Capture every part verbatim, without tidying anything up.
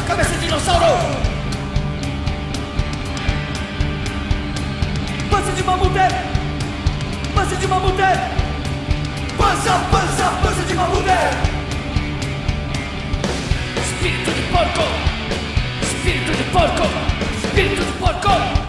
cabeça de dinossauro! Pança de mamute! Pança de mamute! Pança, pança, pança de mamute! Espírito de porco! Espírito de porco! Espírito de porco!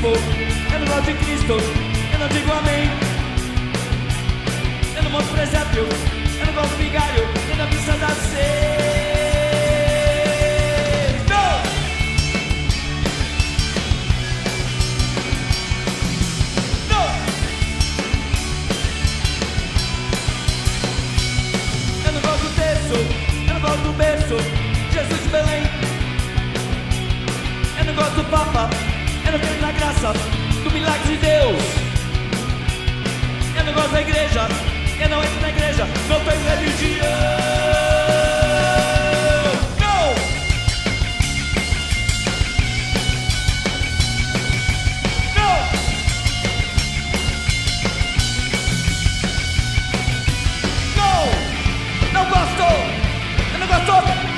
bispo, eu não gosto de Cristo, eu não digo amém. Eu não mostro presépio, eu não gosto do vigário, nem da missa das seis. Não! Não! Eu não gosto do terço, eu não gosto do berço, Jesus de Belém. Eu não gosto do Papa, eu não creio na graça do milagre de Deus. Eu não gosto da igreja, eu não entro na igreja, não tenho religião. Não! Não! Não! Não gosto! Eu não gosto!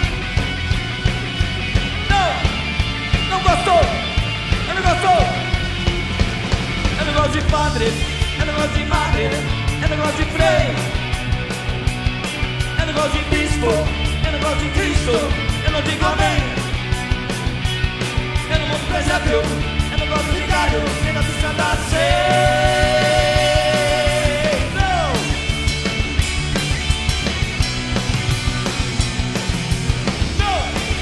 Não! Não gosto! Eu não gosto! Eu não gosto de padre, eu não gosto de madre, eu não gosto de freio, eu não gosto de bispo, eu não gosto de Cristo, eu não digo amém. Eu não monto presépio, eu não gosto de vigário, nem da missa das seis. Não! Não!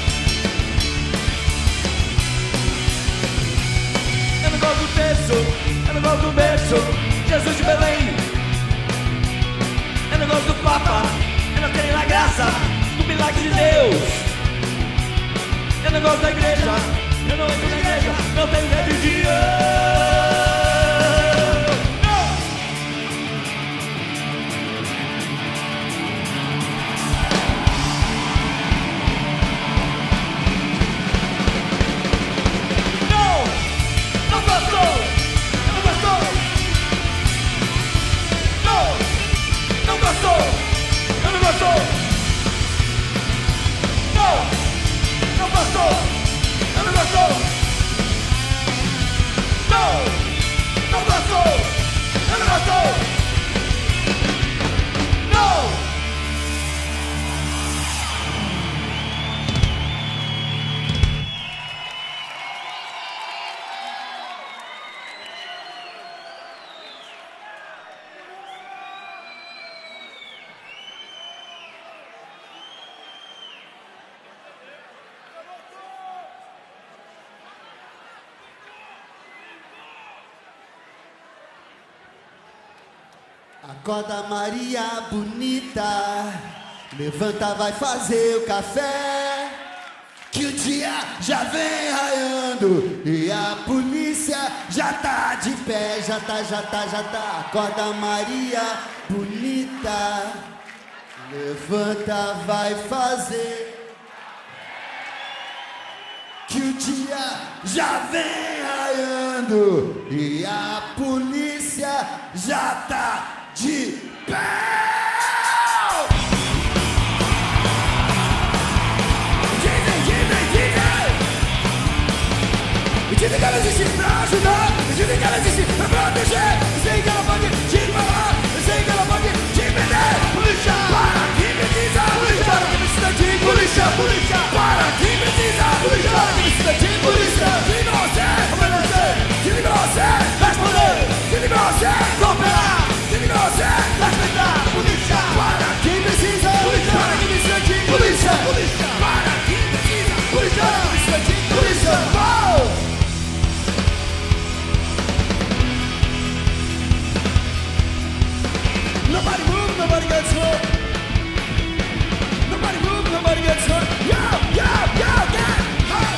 Eu não gosto do terço, eu não gosto do berço, Jesus de Belém. Eu não gosto do Papa, eu não creio na graça do milagre de Deus. Eu não gosto da igreja, eu não entro na igreja, não tenho religião. Não! Não! Não gosto! Eu não gosto! Não! Não gosto! Eu não gosto! Não! Não gosto! Eu não gosto! Não! Não gosto! Eu não gosto! Não! Acorda, Maria bonita, levanta, vai fazer o café, que o dia já vem raiando e a polícia já tá de pé, já tá, já tá, já tá. Acorda, Maria bonita, levanta, vai fazer, que o dia já vem raiando e a polícia já tá de pé. Dizem, dizem, dizem, dizem que ela existe pra ajudar, dizem que ela existe pra proteger, dizem que ela pode te falar, dizem que ela pode te prender. Polícia, para quem precisa, polícia, para quem precisa de polícia, polícia, para quem precisa, polícia, para quem precisa de polícia. Se você obedecer, se você responder, se você cooperar, se você respeitar, polícia, para quem precisa, polícia, para quem precisa de polícia, polícia, para quem precisa, polícia, para quem precisa de polícia. Uau! Nobody move, nobody gets hurt. Nobody move, nobody gets hurt. Yo, yo, yo, get hurt.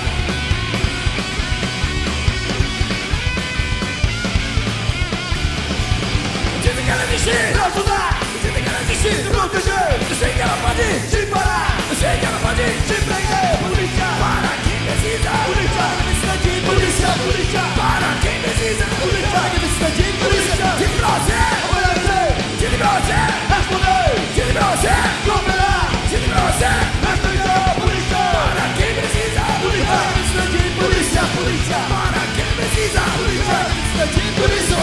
Dizem que ela existe pra ajudar, dizem que ela existe pra proteger, eu sei que ela pode te parar, eu sei que ela pode te prender. Polícia, para quem precisa, polícia, para quem precisa de polícia, polícia, para quem precisa, polícia, para quem precisa de polícia. Se você obedecer, se você responder, se você cooperar, se você respeitar, polícia, para quem precisa, polícia, para quem precisa de polícia, polícia, para quem precisa, polícia, para quem precisa de polícia.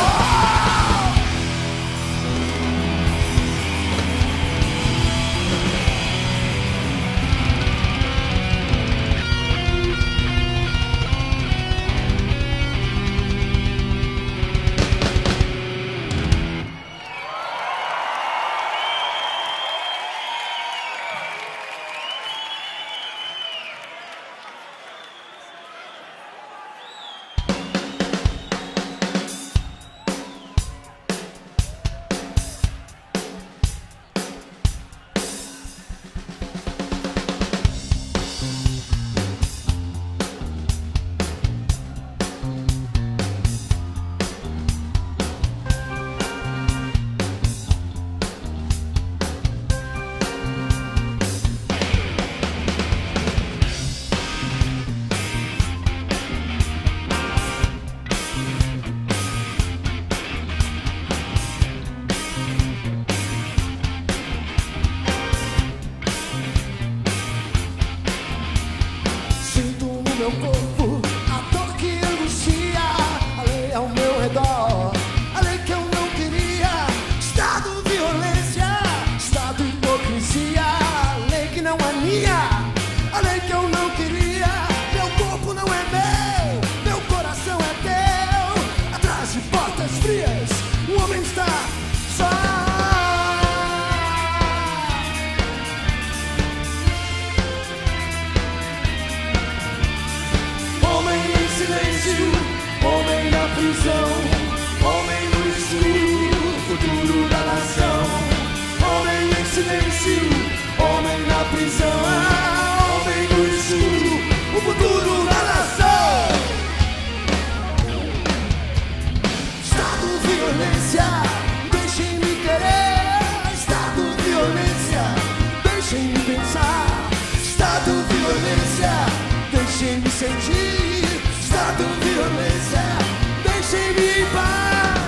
meu corpo, a dor que angustia. A lei ao meu redor, a lei que eu não queria. Estado violência, estado hipocrisia. A lei que não é minha, a lei que eu não queria. Meu corpo não é meu, meu coração é teu. Atrás de portas frias, o homem está só. Homem na prisão, homem no escuro, futuro da nação. Homem em silêncio, homem na prisão, homem no escuro, o futuro da nação. Estado violência, deixem-me querer. Estado violência, deixem-me pensar. Estado violência, deixem-me sentir. Estado violência, deixem-me em paz.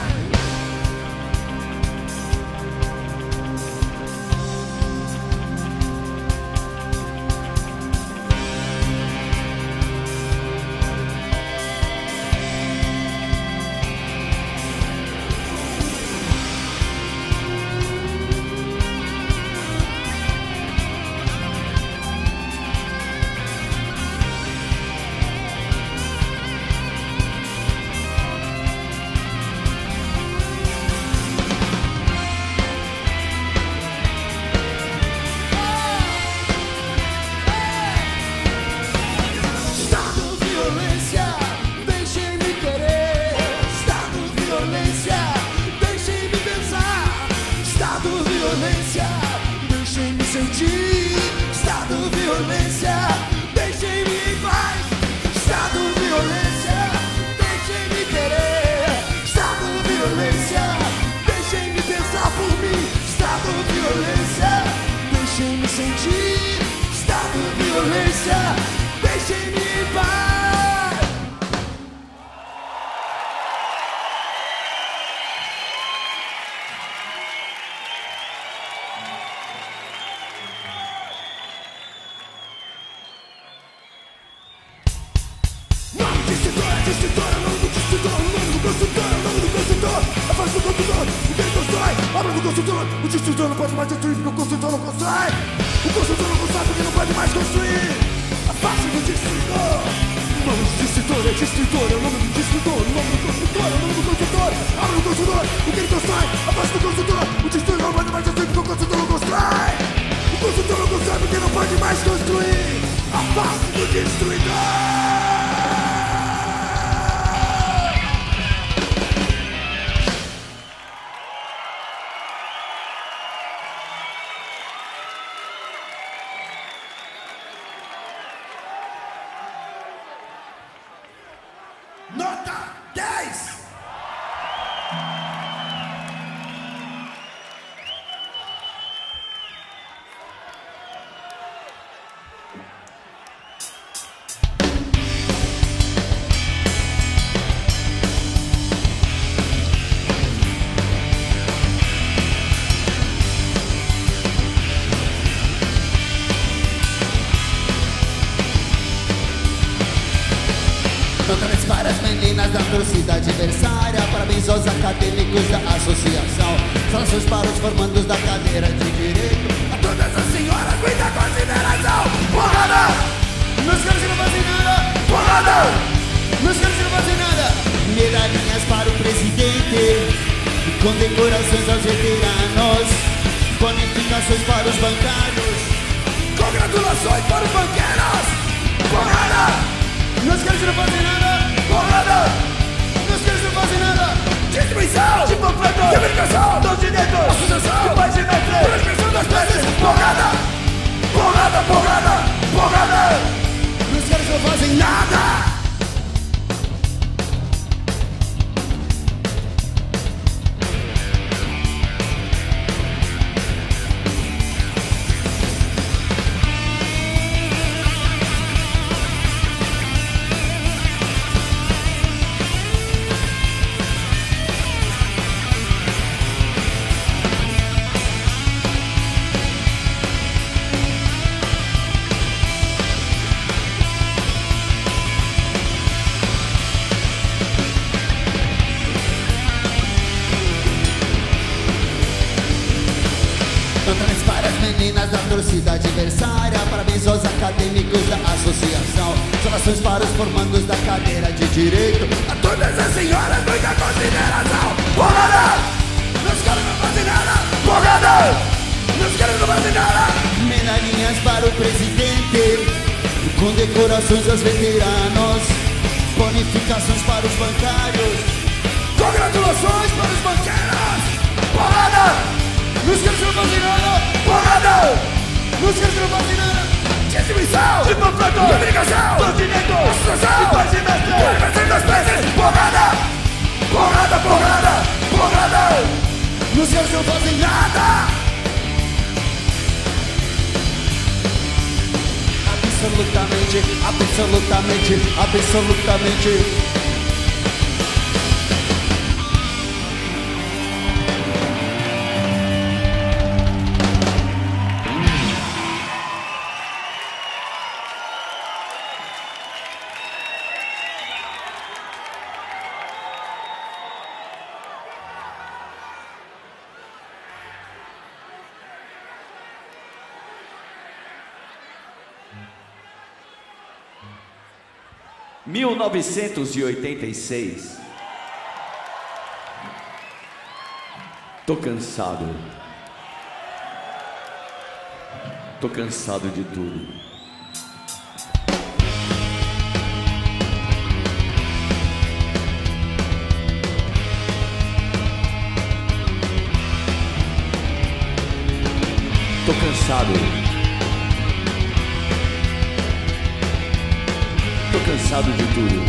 O destrutor não pode mais destruir porque o construtor não constrói. O construtor não constrói porque não pode mais construir. A face do destruidor. O nome do destrutor é destruidor. É o nome do destruidor. O nome do construtor é o nome do construtor. A obra do construtor, o que ele constrói. A face do construtor. O destruidor não pode mais destruir porque o construtor não constrói. O construtor não constrói porque não pode mais construir. A face do destruidor. Nota dez! Nota dez para as meninas da torcida adversária. Parabéns aos acadêmicos da associação. Saudações para os formandos da cadeira de direito. A todas as senhoras, muita consideração. Porrada! Meus caras que não fazem nada. Porrada! Meus caras que não fazem nada. Medalhinhas para o presidente. Condecorações aos veteranos. Bonificações para os bancários. Congratulações para os banqueiros. Porrada! Meus caras que não fazem nada. Porrada! Meus caras que não fazem nada. Distribuição De panfletos, de comunicação, dos direitos, associação, de paz e mestre, transmissão das peças. Porrada! Porrada, porrada, porrada! Meus caras não fazem Nada! da torcida adversária. Parabéns aos acadêmicos da associação. Saudações para os formandos da cadeira de direito. A todas as senhoras, muita consideração. Porrada! Meus caras não fazem nada. Porrada! Meus caras não fazem nada. Medalhinhas para o presidente, condecorações aos veteranos, bonificações para os bancários. Congratulações para os banqueiros. Porrada! Meus caras não fazem nada. Porrada! Meus caras não fazem nada. Distribuição! De panfleto! Comunicação! Do direito! Associação! De paz e mestre! Universidade das peças! Porrada! Porrada, porrada! Porrada! Meus caras não fazem nada! Absolutamente, absolutamente, absolutamente. mil novecentos e oitenta e seis. Tô cansado. Tô cansado de tudo. Tô cansado. Tô cansado de tudo.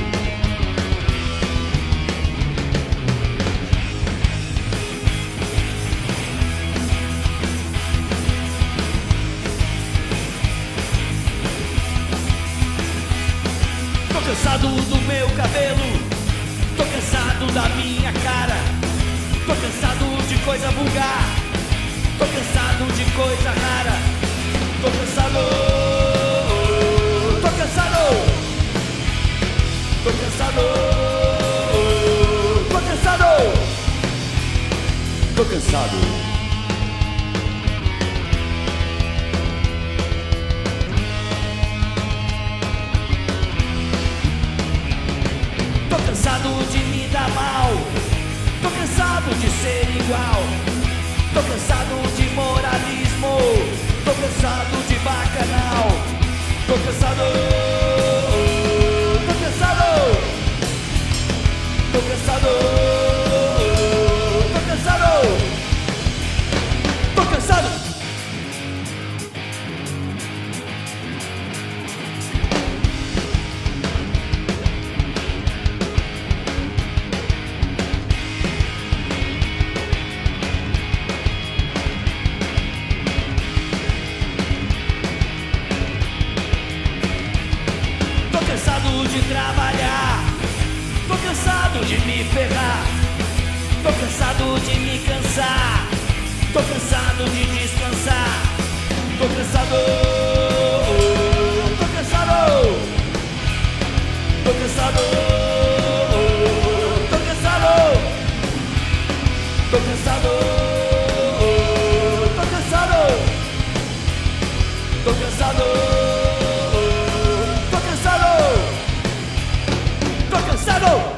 Tô cansado do meu cabelo. Tô cansado da minha cara. Tô cansado de coisa vulgar. Tô cansado de coisa rara. Tô cansado. Tô cansado. Tô cansado, tô cansado, tô cansado. Tô cansado de me dar mal, tô cansado de ser igual, tô cansado de moralismo, tô cansado de bacanal, tô cansado. Tô cansado, tô cansado, tô cansado. Tô cansado de trabalhar. Tô cansado de me ferrar. Tô cansado de me cansar. Tô cansado de descansar. Tô cansado. Tô cansado. Tô cansado. Tô cansado. Tô cansado. Tô cansado. Tô cansado. Tô cansado. Tô cansado!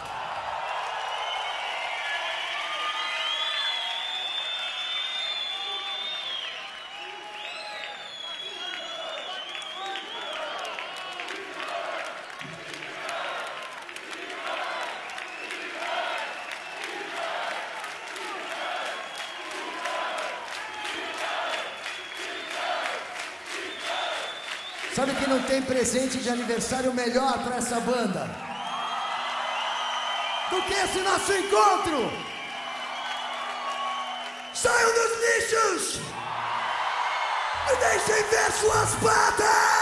Sabe que não tem presente de aniversário melhor pra essa banda do que esse nosso encontro? Saiam dos lixos e deixem ver suas patas!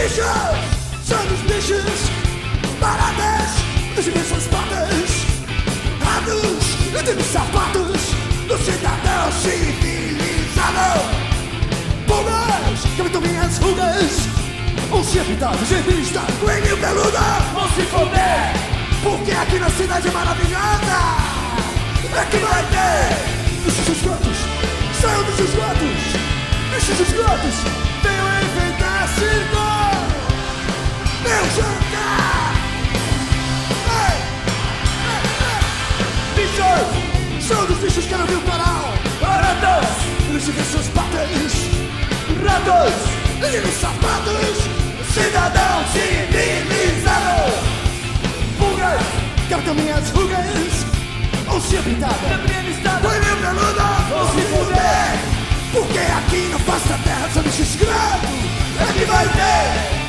Bichos, são os bichos, baratas, dos diversos patas, ratos, eu tenho sapatos, do cidadão civilizado. Pulgas, que habitam minhas rugas, vão ser pintados em vista, coelho peludo, Vão se foder, porque aqui na cidade é maravilhosa. É que vai ter bichos escrotos, saiam dos esgotos, bichos escrotos, venham enfeitar circo, meu jantar. Ei, ei, ei. Bichos, são dos bichos que não viu parar. baratas, Eles ficam suas patas, ratos, e nos sapatos, cidadão civilizado. pulgas, captam minhas rugas, vão ser pintadas. Feminilizado, Coelho peludo, vão se foder, porque aqui no face da terra são bichos escrotos. é que vai ter.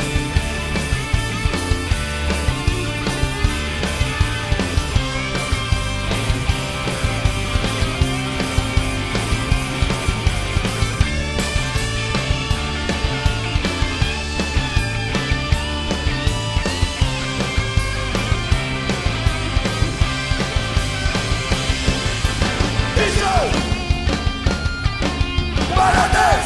Baratas,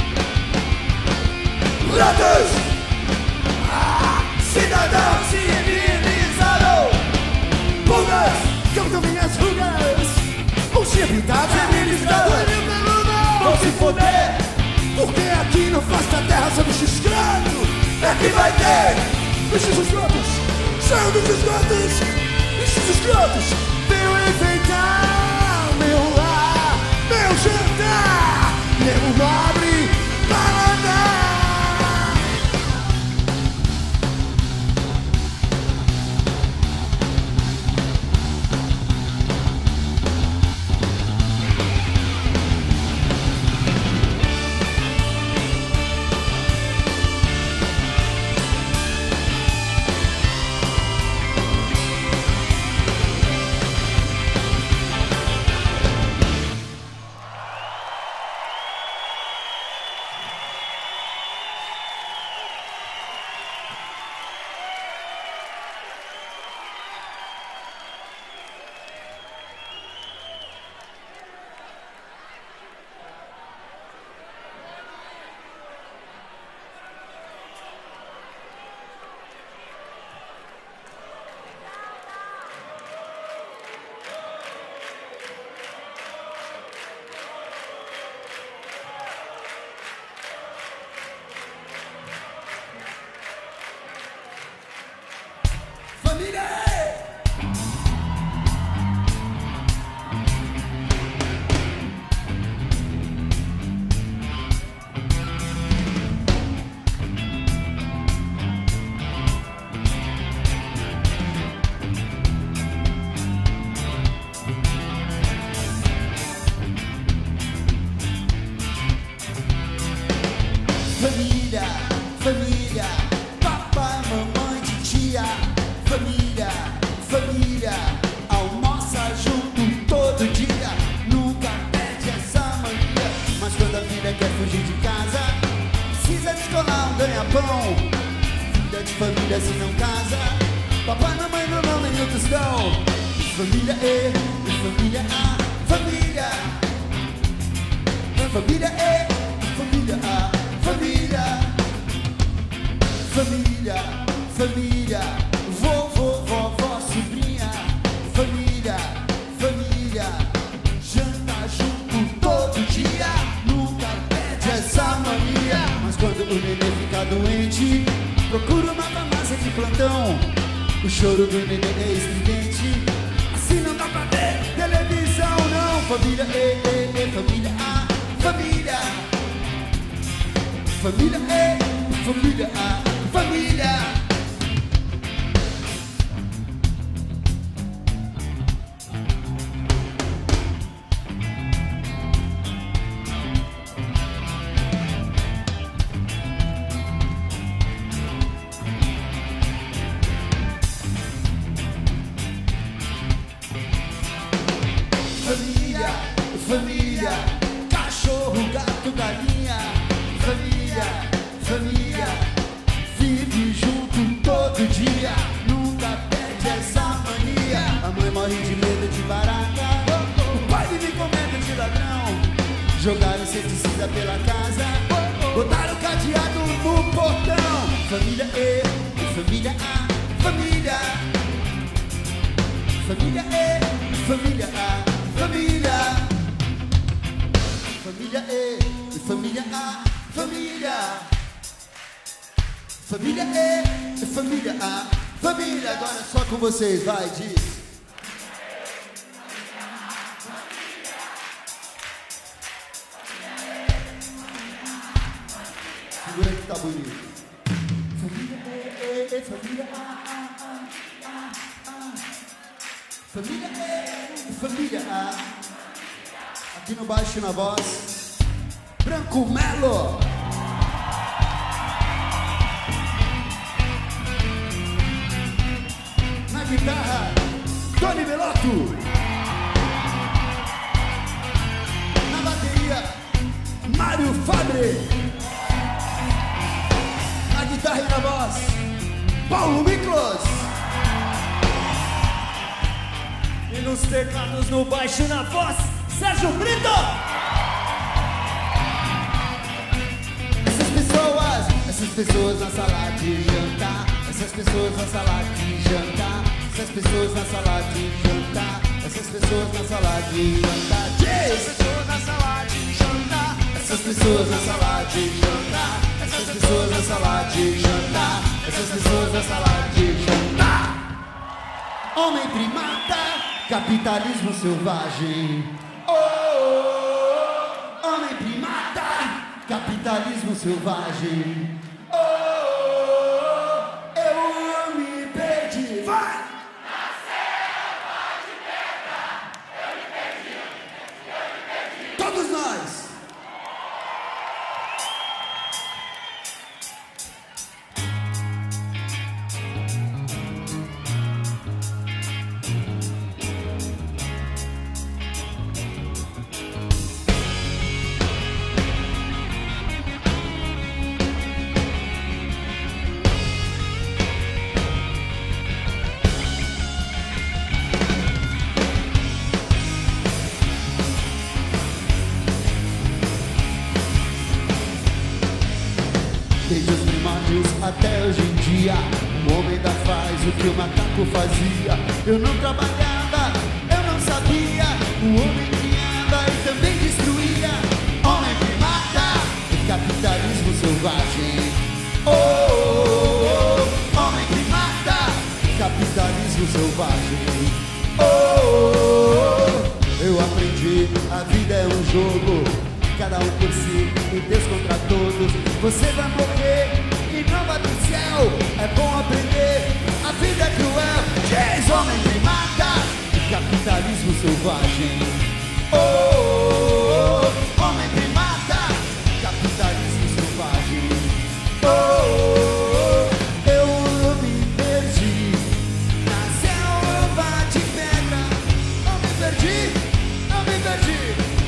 ratos, ah, cidadão civilizado. Pulgas, Captam minhas rugas, vão ser pintadas. Feminilizado, Coelho peludo, vão se foder, porque aqui no face da terra são bichos escrotos. é que vai ter. Bichos escrotos, saiam dos esgotos, bichos escrotos, venham enfeitar meu lar, meu jantar, meu nobre paladar. Família, família, papai, mamãe, titia. Família, família, almoça junto todo dia. Nunca perde essa mania. Mas quando a filha quer fugir de casa, precisa descolar um ganha-pão. Filha de família se não casa, papai, mamãe não dão nem o tostão. Família E, família A, família. Família E, família A. Família, família, família, vovô, vovó, sobrinha. Família, família, janta junto todo dia. Nunca perde essa mania. Mas quando o neném fica doente, procura uma farmácia de plantão. O choro do neném é estridente, assim não dá pra ver televisão, não. Família E, E, E, família A, família. Família E, família A, família. Família, família, cachorro, gato, galinha. Família, família, pela casa, botaram o cadeado no portão. Família E, família A, família. Família E, família A, família. Família E, família A, família. Família E, família A, família. Agora só com vocês, vai, diz. Segura que tá bonito. Família E, E, família A, A, A, A. Família E, família A. Aqui no baixo e na voz, Branco Melo. Na guitarra, Tony Veloto. Na bateria, Mário Fabre. Na guitarra e na voz, Paulo Miklos. E nos teclados, no baixo e na voz, Sérgio Brito. Essas pessoas, essas pessoas na sala de jantar. Essas pessoas na sala de jantar. Essas pessoas na sala de jantar. Essas pessoas na sala de jantar. Essas pessoas na sala de jantar. Essas pessoas na sala de jantar. Essas pessoas na sala de jantar. Essas pessoas na sala de jantar. Homem primata, capitalismo selvagem. Oh, oh, oh, homem primata, capitalismo selvagem. Oh, oh, oh, eu me perdi. Vai! Na selva de pedra, eu me perdi, eu me perdi. Todos nós. Desde os primórdios até hoje em dia, o homem ainda faz o que o macaco fazia. Eu não trabalhava, eu não sabia. O homem criava e também destruía. Homem primata e capitalismo selvagem. Oh, oh, oh, homem primata, capitalismo selvagem. Oh, oh, oh, eu aprendi, a vida é um jogo. Cada um por si e Deus contra todos. Você vai morrer e não vai pro céu. É bom aprender, a vida é cruel. Diz homem primata e capitalismo selvagem. Oh, oh, oh, homem primata, capitalismo selvagem. Oh, oh, oh, eu me perdi na selva de pedra. Eu me perdi, eu me perdi.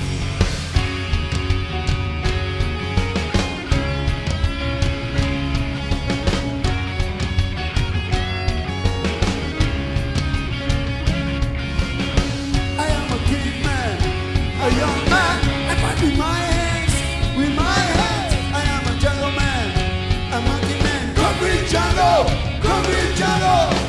A young man, I fight with my hands, with my hands. I am a jungle man, a monkey man. Concrete jungle, concrete jungle.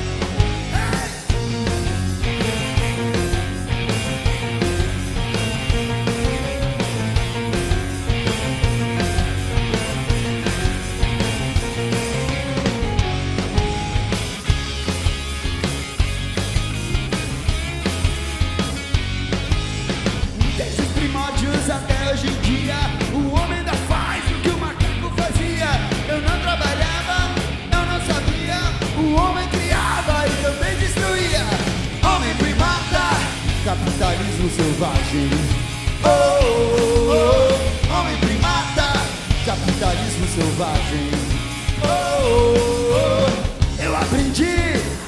Até hoje em dia, o homem ainda faz o que o macaco fazia. Eu não trabalhava, eu não sabia. O homem criava e também destruía. Homem primata, capitalismo selvagem. Oh, oh, oh, homem primata, capitalismo selvagem. Oh, oh, oh, eu aprendi.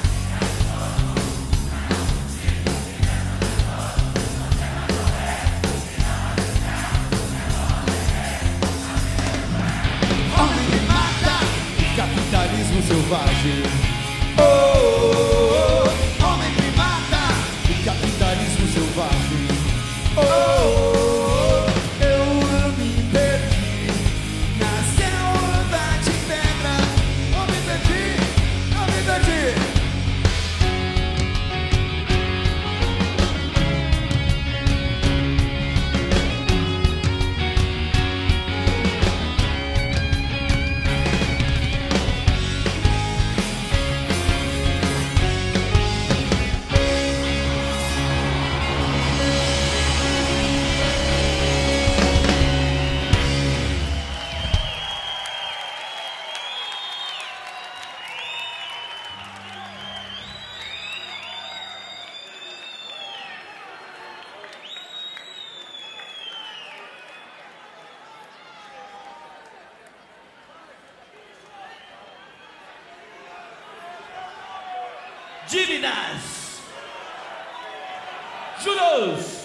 Capitalismo selvagem. Oh, oh, oh, homem primata e capitalismo selvagem. Oh, oh, oh, eu me dívidas, juros.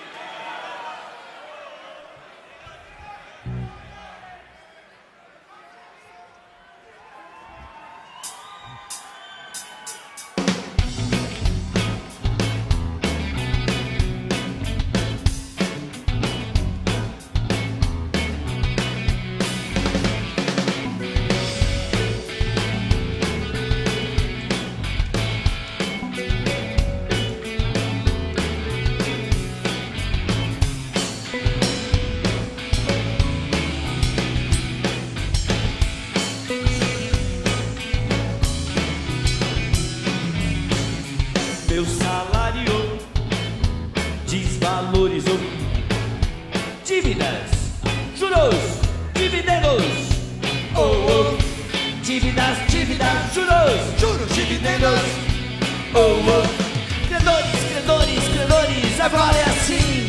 Meu salário desvalorizou. Dívidas, juros, dividendos. Oh, oh. Dívidas, dívidas, juros, juros, dividendos. Oh, oh. Credores, credores, credores, agora é assim.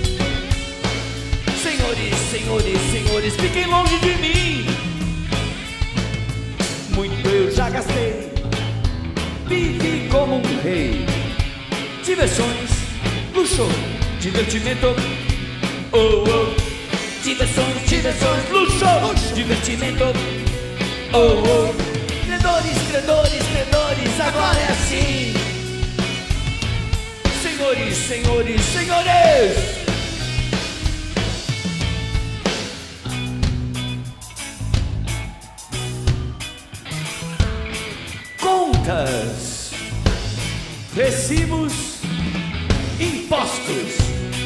Senhores, senhores, senhores, fiquem longe de mim. Muito eu já gastei, vivi como um rei. Diversões, luxo, divertimento. Oh, oh. Diversões, diversões, luxo, luxo, divertimento. Oh, oh. Credores, credores, credores, agora é assim. Senhores, senhores, senhores. Contas, recibos, impostos.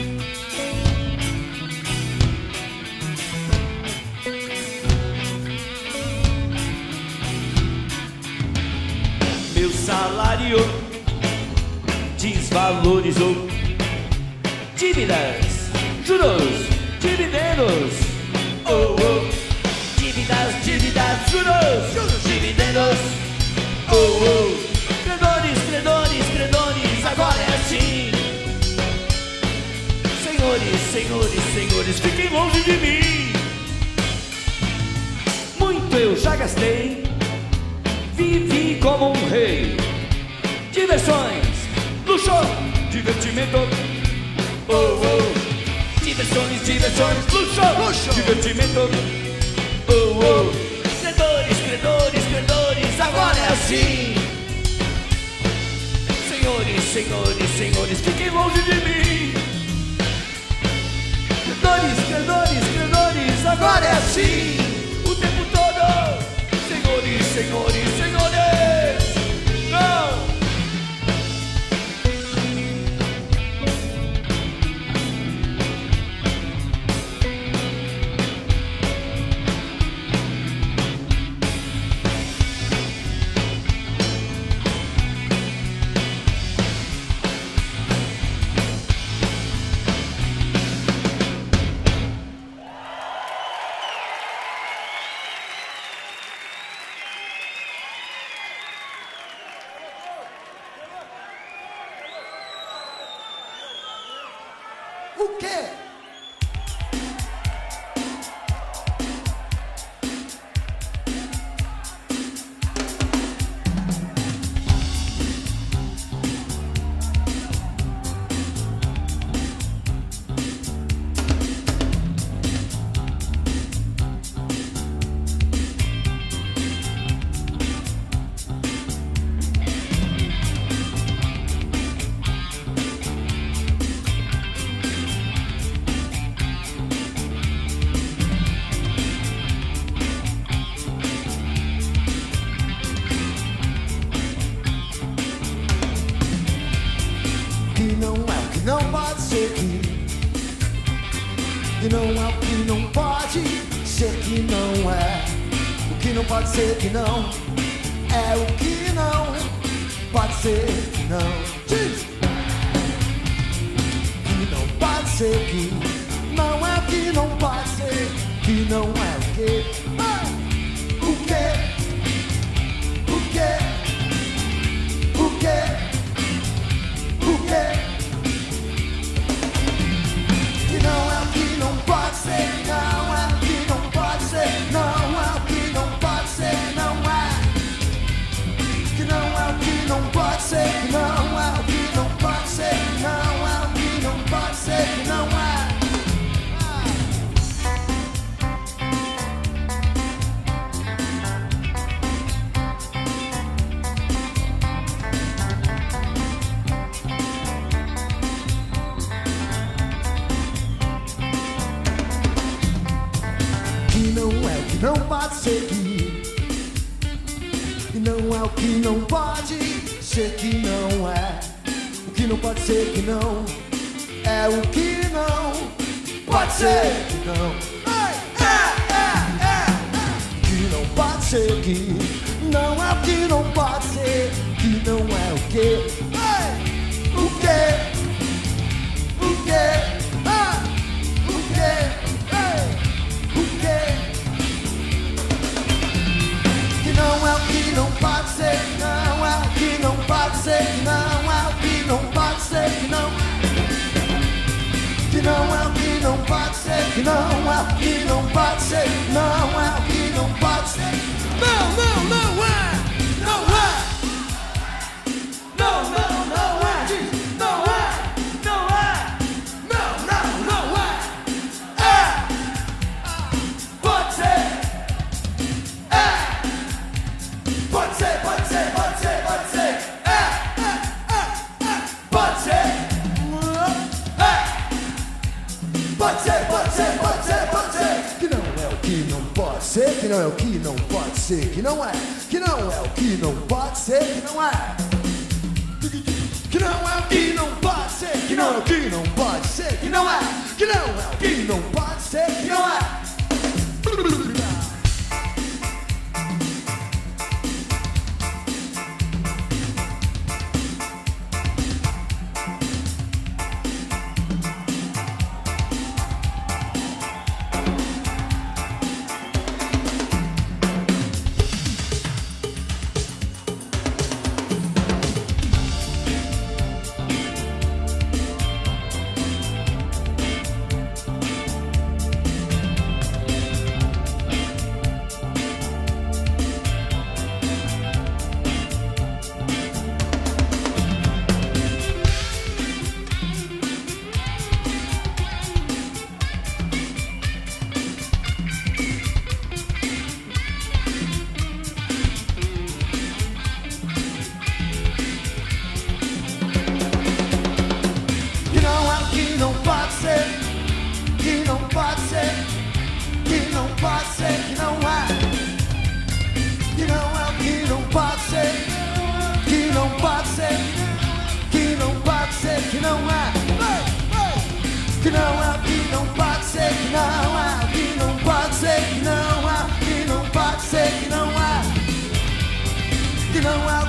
Meu salário desvalorizou. Dívidas, juros, dividendos. Oh, oh. Dívidas, dívidas, juros, juros, dividendos. Oh, oh. Credores, credores, credores, agora é assim. Senhores, senhores, senhores, fiquem longe de mim. Muito eu já gastei, vivi como um rei. Diversões, luxo, divertimento. Oh, oh. Diversões, diversões, luxo, luxo, divertimento. Oh, oh. Credores, credores, credores, agora é assim. Senhores, senhores, senhores, fiquem longe de mim. Credores, credores, credores, agora é assim. O tempo todo. Senhores, senhores, senhores. Não. O quê? Que não é o que não pode ser que. Que não é o que não pode ser que não é. O que não pode ser que não é o que não pode ser que não. Diz! Que não pode ser que. Não é o que não pode ser. Que não é o que. Ah! O que? O que? O que? O quê? Que não é o que não pode ser, não é o que não pode ser, não é o que não pode ser, não é. Que não é o que não pode ser, pode ser que, e não é o que não pode ser que não é. O que não pode ser que não é o que não pode ser que não. É, é, é, é. O que não pode ser que não é o que não pode ser que não é o que. O que? O que? Ah, o que? O que? Que não é o que não pode ser, não é o que não pode ser, não é o que não pode ser, que não. Que não é o que não pode ser, que não é o que não pode ser, não é o que não pode ser. Não, não, não é, não é. Não, não, não é. Não é. Não é. Não, não, não é. É. Pode ser. É. Pode ser, pode ser, pode ser, pode ser. É. Pode ser. É. Pode ser, pode ser, pode ser, pode ser. Que não é o que não pode ser, que não é o que não pode ser, que não é. Que não é o que não pode ser, que não é. Que não é o que não pode ser, que não é o que não pode ser, que não é. Que não é o que não pode ser, que não é. Não pode ser, que não pode ser, que não pode ser, que não é. Que não é o que não pode ser, que não pode ser, que não pode ser, que não é. Que não é o que não pode ser, que não é. Que não pode ser, que não é. Que não pode ser, que não é. Que não é